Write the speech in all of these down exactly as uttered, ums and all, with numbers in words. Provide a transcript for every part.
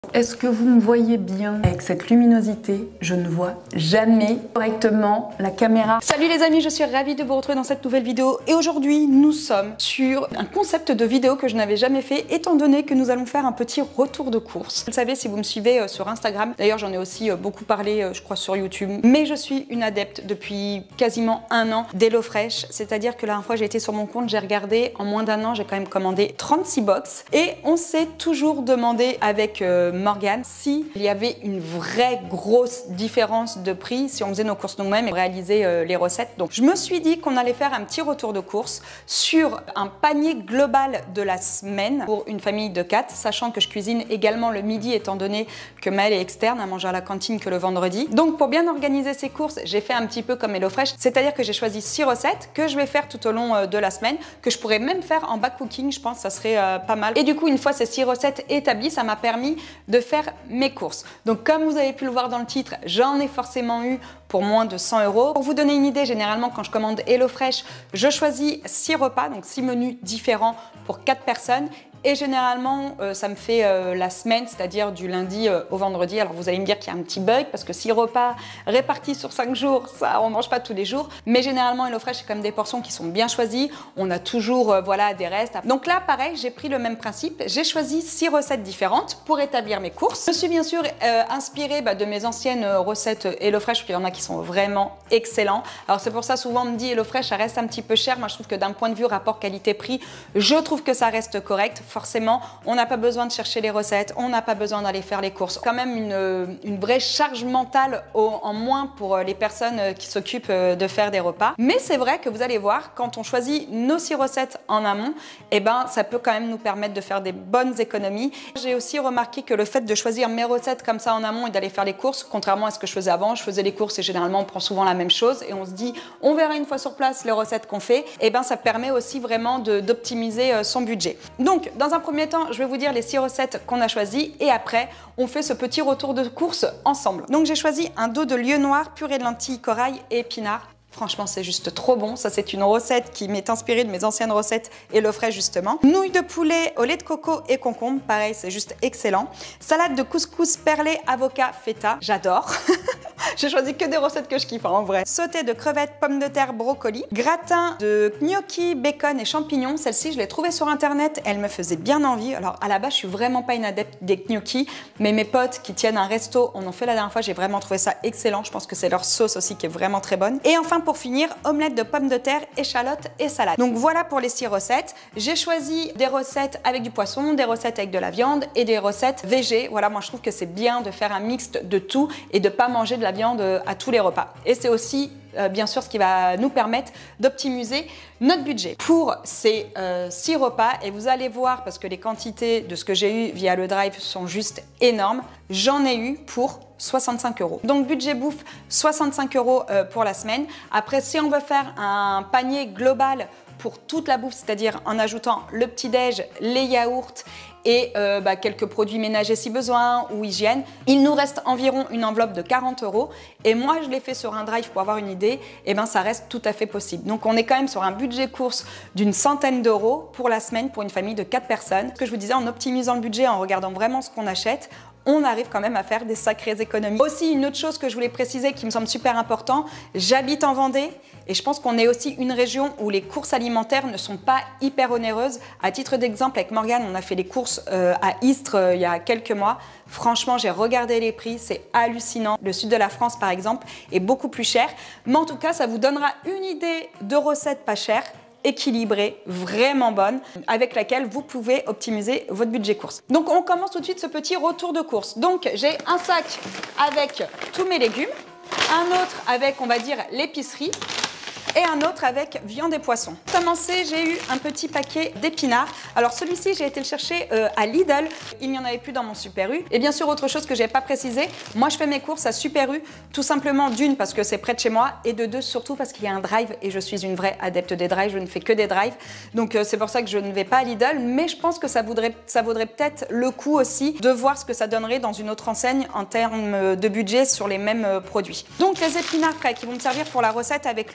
Est-ce que vous me voyez bien? Avec cette luminosité, je ne vois jamais correctement la caméra. Salut les amis, je suis ravie de vous retrouver dans cette nouvelle vidéo et aujourd'hui nous sommes sur un concept de vidéo que je n'avais jamais fait étant donné que nous allons faire un petit retour de course. Vous le savez si vous me suivez sur Instagram, d'ailleurs j'en ai aussi beaucoup parlé je crois sur YouTube, mais je suis une adepte depuis quasiment un an d'HelloFresh, c'est-à-dire que la dernière fois j'ai été sur mon compte, j'ai regardé, en moins d'un an j'ai quand même commandé trente-six box et on s'est toujours demandé avec euh, Morgane s'il y avait une vraie grosse différence de prix si on faisait nos courses nous-mêmes et réalisait euh, les recettes. Donc je me suis dit qu'on allait faire un petit retour de course sur un panier global de la semaine pour une famille de quatre, sachant que je cuisine également le midi étant donné que Maëlle est externe à manger à la cantine que le vendredi. Donc pour bien organiser ces courses, j'ai fait un petit peu comme HelloFresh, c'est-à-dire que j'ai choisi six recettes que je vais faire tout au long euh, de la semaine, que je pourrais même faire en back cooking, je pense que ça serait euh, pas mal. Et du coup, une fois ces six recettes établies, ça m'a permis de faire mes courses. Donc comme vous avez pu le voir dans le titre, j'en ai forcément eu pour moins de cent euros. Pour vous donner une idée, généralement quand je commande HelloFresh, je choisis six repas, donc six menus différents pour quatre personnes. Et généralement, euh, ça me fait euh, la semaine, c'est-à-dire du lundi euh, au vendredi. Alors vous allez me dire qu'il y a un petit bug parce que six repas répartis sur cinq jours, ça on mange pas tous les jours. Mais généralement, HelloFresh, c'est quand même des portions qui sont bien choisies. On a toujours euh, voilà, des restes. Donc là, pareil, j'ai pris le même principe. J'ai choisi six recettes différentes pour établir mes courses. Je suis bien sûr euh, inspirée bah, de mes anciennes euh, recettes HelloFresh, parce qu'il y en a qui sont vraiment excellents. Alors c'est pour ça, souvent on me dit HelloFresh, ça reste un petit peu cher. Moi, je trouve que d'un point de vue rapport qualité-prix, je trouve que ça reste correct. Forcément, on n'a pas besoin de chercher les recettes, on n'a pas besoin d'aller faire les courses. Quand même une, une vraie charge mentale au, en moins pour les personnes qui s'occupent de faire des repas. Mais c'est vrai que vous allez voir, quand on choisit nos six recettes en amont, eh ben, ça peut quand même nous permettre de faire des bonnes économies. J'ai aussi remarqué que le fait de choisir mes recettes comme ça en amont et d'aller faire les courses, contrairement à ce que je faisais avant, je faisais les courses et généralement on prend souvent la même chose et on se dit on verra une fois sur place les recettes qu'on fait, et ben ça permet aussi vraiment d'optimiser son budget. Donc dans un premier temps, je vais vous dire les six recettes qu'on a choisies et après, on fait ce petit retour de course ensemble. Donc j'ai choisi un dos de lieu noir, purée de lentilles, corail et épinards. Franchement, c'est juste trop bon. Ça, c'est une recette qui m'est inspirée de mes anciennes recettes HelloFresh justement. Nouilles de poulet au lait de coco et concombre. Pareil, c'est juste excellent. Salade de couscous perlé, avocat, feta. J'adore. J'ai choisi que des recettes que je kiffe, hein, en vrai. Sauté de crevettes, pommes de terre, brocoli. Gratin de gnocchi, bacon et champignons. Celle-ci, je l'ai trouvée sur internet. Elle me faisait bien envie. Alors, à la base, je suis vraiment pas une adepte des gnocchis, mais mes potes qui tiennent un resto en ont fait la dernière fois. J'ai vraiment trouvé ça excellent. Je pense que c'est leur sauce aussi qui est vraiment très bonne. Et enfin, pour finir, omelette de pommes de terre, échalotes et salade. Donc voilà pour les six recettes. J'ai choisi des recettes avec du poisson, des recettes avec de la viande et des recettes végé. Voilà, moi je trouve que c'est bien de faire un mix de tout et de pas manger de la viande à tous les repas. Et c'est aussi Euh, bien sûr ce qui va nous permettre d'optimiser notre budget. Pour ces euh, six repas, et vous allez voir parce que les quantités de ce que j'ai eu via le drive sont juste énormes, j'en ai eu pour soixante-cinq euros. Donc budget bouffe, soixante-cinq euros euh, pour la semaine. Après, si on veut faire un panier global pour toute la bouffe, c'est-à-dire en ajoutant le petit-déj, les yaourts et euh, bah, quelques produits ménagers si besoin ou hygiène, il nous reste environ une enveloppe de quarante euros. Et moi, je l'ai fait sur un drive pour avoir une idée, et ben ça reste tout à fait possible. Donc on est quand même sur un budget course d'une centaine d'euros pour la semaine pour une famille de quatre personnes. Ce que je vous disais, en optimisant le budget, en regardant vraiment ce qu'on achète, on arrive quand même à faire des sacrées économies. Aussi, une autre chose que je voulais préciser qui me semble super important, j'habite en Vendée et je pense qu'on est aussi une région où les courses alimentaires ne sont pas hyper onéreuses. À titre d'exemple, avec Morgane, on a fait les courses euh, à Istres euh, il y a quelques mois. Franchement, j'ai regardé les prix, c'est hallucinant. Le sud de la France, par exemple, est beaucoup plus cher. Mais en tout cas, ça vous donnera une idée de recettes pas chères, équilibrée, vraiment bonne, avec laquelle vous pouvez optimiser votre budget course. Donc on commence tout de suite ce petit retour de course. Donc j'ai un sac avec tous mes légumes, un autre avec, on va dire, l'épicerie, et un autre avec viande et poisson. Pour commencer, j'ai eu un petit paquet d'épinards. Alors celui-ci, j'ai été le chercher euh, à Lidl. Il n'y en avait plus dans mon Super U. Et bien sûr, autre chose que je n'ai pas précisé, moi je fais mes courses à Super U, tout simplement d'une parce que c'est près de chez moi et de deux surtout parce qu'il y a un drive et je suis une vraie adepte des drives, je ne fais que des drives. Donc euh, c'est pour ça que je ne vais pas à Lidl, mais je pense que ça vaudrait, ça vaudrait peut-être le coup aussi de voir ce que ça donnerait dans une autre enseigne en termes de budget sur les mêmes euh, produits. Donc les épinards frais qui vont me servir pour la recette avec le lieu.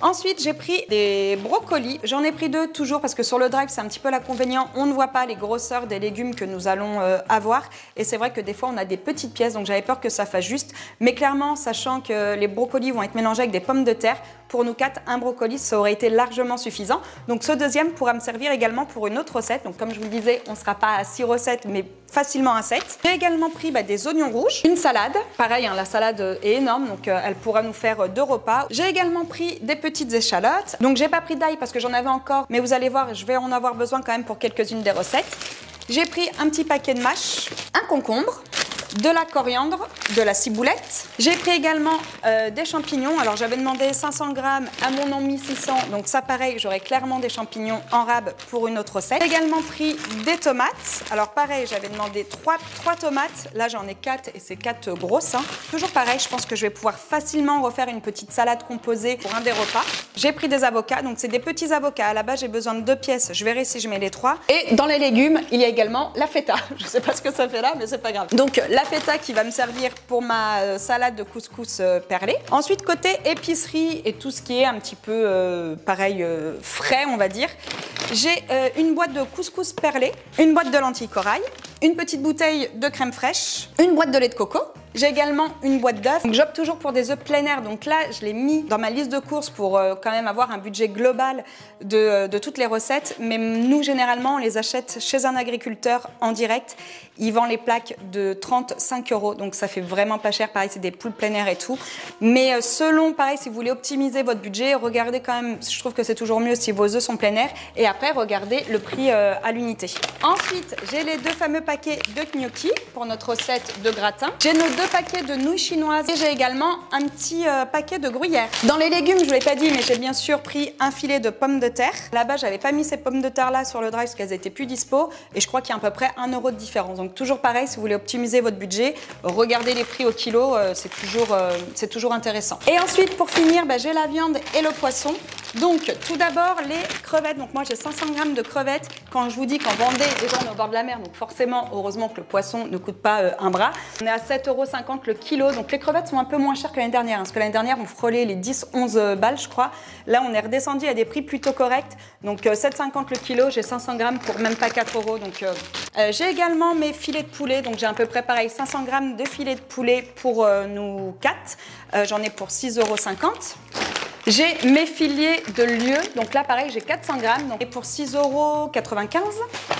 Ensuite, j'ai pris des brocolis. J'en ai pris deux toujours parce que sur le drive, c'est un petit peu l'inconvénient. On ne voit pas les grosseurs des légumes que nous allons euh, avoir. Et c'est vrai que des fois, on a des petites pièces, donc j'avais peur que ça fasse juste. Mais clairement, sachant que les brocolis vont être mélangés avec des pommes de terre, pour nous quatre, un brocoli, ça aurait été largement suffisant. Donc ce deuxième pourra me servir également pour une autre recette. Donc comme je vous le disais, on ne sera pas à six recettes, mais facilement à sept. J'ai également pris bah, des oignons rouges, une salade. Pareil, hein, la salade est énorme, donc euh, elle pourra nous faire deux repas. J'ai également pris des petites échalotes. Donc j'ai pas pris d'ail parce que j'en avais encore, mais vous allez voir, je vais en avoir besoin quand même pour quelques-unes des recettes. J'ai pris un petit paquet de mâches, un concombre, de la coriandre, de la ciboulette. J'ai pris également euh, des champignons. Alors j'avais demandé cinq cents grammes, à mon nom mis six cents. Donc ça pareil, j'aurai clairement des champignons en rab pour une autre recette. J'ai également pris des tomates. Alors pareil, j'avais demandé trois tomates. Là j'en ai quatre et c'est quatre grosses. Hein. Toujours pareil, je pense que je vais pouvoir facilement refaire une petite salade composée pour un des repas. J'ai pris des avocats. Donc c'est des petits avocats. À la base j'ai besoin de deux pièces. Je verrai si je mets les trois. Et dans les légumes, il y a également la feta. Je ne sais pas ce que ça fait là, mais c'est pas grave. Donc la feta qui va me servir pour ma salade de couscous perlé. Ensuite, côté épicerie et tout ce qui est un petit peu euh, pareil euh, frais, on va dire, j'ai euh, une boîte de couscous perlé, une boîte de lentilles corail, une petite bouteille de crème fraîche, une boîte de lait de coco. J'ai également une boîte d'œufs. J'opte toujours pour des œufs plein air. Donc là, je l'ai mis dans ma liste de courses pour euh, quand même avoir un budget global de, euh, de toutes les recettes. Mais nous, généralement, on les achète chez un agriculteur en direct. Il vend les plaques de trente-cinq euros. Donc ça fait vraiment pas cher. Pareil, c'est des poules plein air et tout. Mais euh, selon, pareil, si vous voulez optimiser votre budget, regardez quand même, je trouve que c'est toujours mieux si vos œufs sont plein air. Et après, regardez le prix euh, à l'unité. Ensuite, j'ai les deux fameux paquets de gnocchi pour notre recette de gratin. J'ai nos deux deux paquets de nouilles chinoises et j'ai également un petit euh, paquet de gruyère. Dans les légumes, je ne vous l'ai pas dit, mais j'ai bien sûr pris un filet de pommes de terre. Là-bas, j'avais pas mis ces pommes de terre là sur le drive parce qu'elles étaient plus dispo et je crois qu'il y a à peu près un euro de différence. Donc toujours pareil, si vous voulez optimiser votre budget, regardez les prix au kilo, euh, c'est toujours, euh, c'est toujours intéressant. Et ensuite, pour finir, bah, j'ai la viande et le poisson. Donc tout d'abord les crevettes, donc moi j'ai cinq cents grammes de crevettes. Quand je vous dis qu'en Vendée, déjà on est au bord de la mer, donc forcément heureusement que le poisson ne coûte pas euh, un bras. On est à sept euros cinquante le kilo, donc les crevettes sont un peu moins chères que l'année dernière, hein, parce que l'année dernière on frôlait les dix onze balles je crois. Là on est redescendu à des prix plutôt corrects, donc euh, sept euros cinquante le kilo, j'ai cinq cents grammes pour même pas quatre euros. Donc euh, euh, j'ai également mes filets de poulet, donc j'ai à peu près pareil cinq cents grammes de filets de poulet pour euh, nous quatre, euh, j'en ai pour six euros cinquante. J'ai mes filets de lieu, donc là pareil j'ai quatre cents grammes, donc pour six euros quatre-vingt-quinze.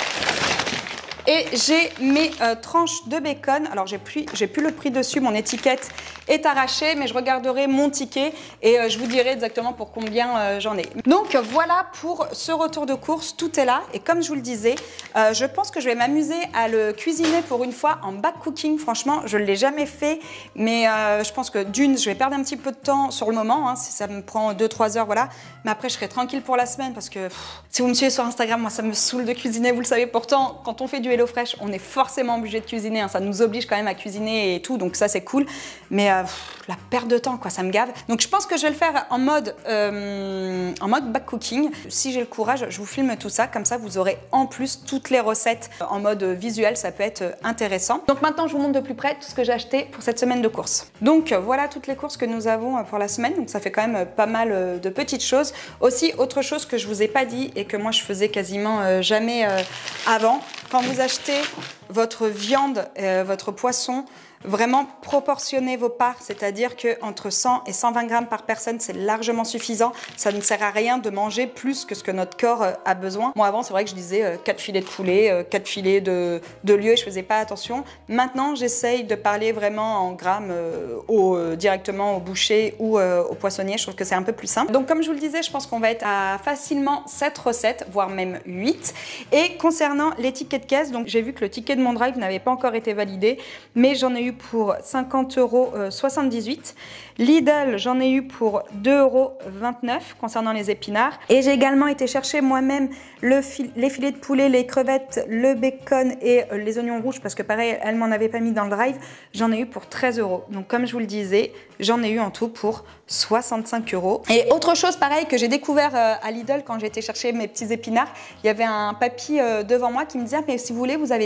Et j'ai mes euh, tranches de bacon. Alors j'ai plus, j'ai plus le prix dessus, mon étiquette est arrachée, mais je regarderai mon ticket et euh, je vous dirai exactement pour combien euh, j'en ai. Donc voilà pour ce retour de course, tout est là. Et comme je vous le disais, euh, je pense que je vais m'amuser à le cuisiner pour une fois en back cooking. Franchement, je ne l'ai jamais fait, mais euh, je pense que d'une, je vais perdre un petit peu de temps sur le moment, hein, si ça me prend deux trois heures, voilà. Mais après, je serai tranquille pour la semaine parce que pff, si vous me suivez sur Instagram, moi ça me saoule de cuisiner, vous le savez. Pourtant, quand on fait du HelloFresh, on est forcément obligé de cuisiner, hein, ça nous oblige quand même à cuisiner et tout, donc ça c'est cool, mais euh, pff, la perte de temps quoi, ça me gave. Donc je pense que je vais le faire en mode euh, en mode back cooking. Si j'ai le courage, je vous filme tout ça, comme ça vous aurez en plus toutes les recettes en mode visuel, ça peut être intéressant. Donc maintenant je vous montre de plus près tout ce que j'ai acheté pour cette semaine de courses. Donc voilà toutes les courses que nous avons pour la semaine, donc ça fait quand même pas mal de petites choses. Aussi autre chose que je vous ai pas dit et que moi je faisais quasiment jamais avant, quand vous achetez votre viande, euh, votre poisson, vraiment proportionnez vos parts, c'est-à-dire qu'entre cent et cent vingt grammes par personne, c'est largement suffisant. Ça ne sert à rien de manger plus que ce que notre corps euh, a besoin. Moi avant, c'est vrai que je disais euh, quatre filets de poulet, euh, quatre filets de, de lieu et je faisais pas attention. Maintenant, j'essaye de parler vraiment en grammes euh, au, euh, directement au boucher ou euh, au poissonnier. Je trouve que c'est un peu plus simple. Donc comme je vous le disais, je pense qu'on va être à facilement sept recettes, voire même huit. Et concernant les tickets de caisse, donc j'ai vu que le ticket de mon drive n'avait pas encore été validé, mais j'en ai eu pour cinquante euros soixante-dix-huit. Lidl, j'en ai eu pour deux euros vingt-neuf concernant les épinards. Et j'ai également été chercher moi-même le fil les filets de poulet, les crevettes, le bacon et les oignons rouges parce que pareil, elle m'en avait pas mis dans le drive. J'en ai eu pour treize euros. Donc comme je vous le disais, j'en ai eu en tout pour soixante-cinq euros. Et autre chose pareil que j'ai découvert à Lidl quand j'ai été chercher mes petits épinards, il y avait un papy devant moi qui me disait ah, mais si vous voulez, vous avez des cagettes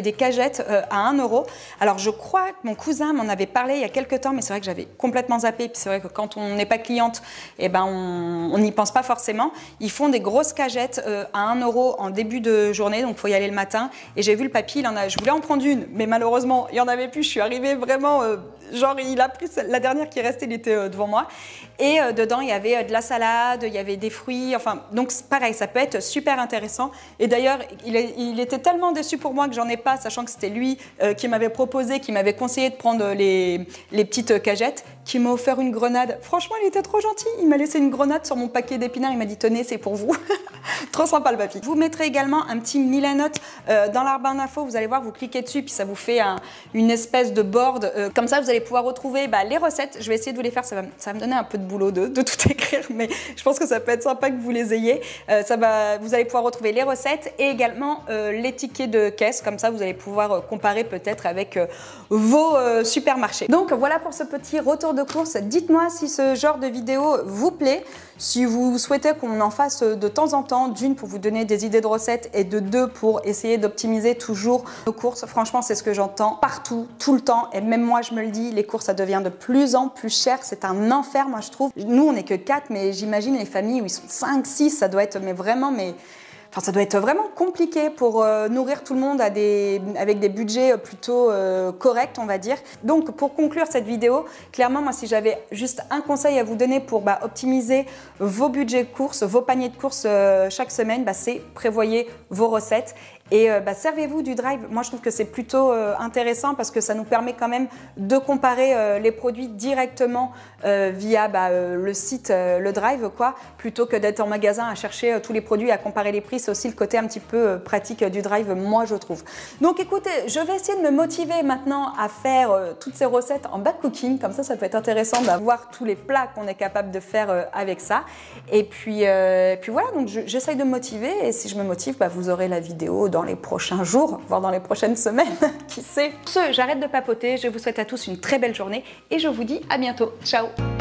cagettes euh, à un euro. Alors je crois que mon cousin m'en avait parlé il y a quelques temps, mais c'est vrai que j'avais complètement zappé. Puis c'est vrai que quand on n'est pas cliente, eh ben on n'y pense pas forcément. Ils font des grosses cagettes euh, à un euro en début de journée, donc il faut y aller le matin. Et j'ai vu le papy, il en a, je voulais en prendre une, mais malheureusement, il n'y en avait plus. Je suis arrivée vraiment, euh, genre il a pris la dernière qui restait, il était euh, devant moi. Et euh, dedans, il y avait euh, de la salade, il y avait des fruits, enfin, donc pareil, ça peut être super intéressant. Et d'ailleurs, il, il était tellement déçu pour moi que j'en ai pas, sachant que c'était lui euh, qui m'avait proposé, qui m'avait conseillé de prendre les, les petites cagettes, qui m'a offert une grenade. Franchement, il était trop gentil. Il m'a laissé une grenade sur mon paquet d'épinards. Il m'a dit, tenez, c'est pour vous. Trop sympa le papy. Vous mettrez également un petit Milanote euh, dans la barre d'infos. Vous allez voir, vous cliquez dessus, puis ça vous fait un, une espèce de board. Euh, comme ça, vous allez pouvoir retrouver bah, les recettes. Je vais essayer de vous les faire. Ça va, ça va me donner un peu de boulot de, de tout écrire, mais je pense que ça peut être sympa que vous les ayez. Euh, ça va, vous allez pouvoir retrouver les recettes et également euh, les tickets de caisse. Comme ça, vous allez pouvoir euh, comparer peut-être avec euh, vos euh, supermarchés. Donc voilà pour ce petit retour de course. Dites-moi si ce genre de vidéo vous plaît, si vous souhaitez qu'on en fasse de temps en temps, d'une pour vous donner des idées de recettes et de deux pour essayer d'optimiser toujours nos courses. Franchement, c'est ce que j'entends partout, tout le temps, et même moi je me le dis, les courses ça devient de plus en plus cher, c'est un enfer moi je trouve. Nous on n'est que quatre, mais j'imagine les familles où ils sont cinq, six, ça doit être mais vraiment mais Enfin, ça doit être vraiment compliqué pour euh, nourrir tout le monde à des, avec des budgets plutôt euh, corrects, on va dire. Donc, pour conclure cette vidéo, clairement, moi, si j'avais juste un conseil à vous donner pour bah, optimiser vos budgets de courses, vos paniers de courses euh, chaque semaine, bah, c'est prévoyez vos recettes. Et euh, bah, servez-vous du Drive. Moi, je trouve que c'est plutôt euh, intéressant parce que ça nous permet quand même de comparer euh, les produits directement euh, via bah, euh, le site, euh, le Drive, quoi, plutôt que d'être en magasin à chercher euh, tous les produits, à comparer les prix. C'est aussi le côté un petit peu euh, pratique euh, du Drive, moi, je trouve. Donc, écoutez, je vais essayer de me motiver maintenant à faire euh, toutes ces recettes en back cooking. Comme ça, ça peut être intéressant d'avoir tous les plats qu'on est capable de faire euh, avec ça. Et puis, euh, puis voilà, donc j'essaye de me motiver. Et si je me motive, bah, vous aurez la vidéo dans les prochains jours, voire dans les prochaines semaines, qui sait. Sur ce, j'arrête de papoter, je vous souhaite à tous une très belle journée et je vous dis à bientôt. Ciao!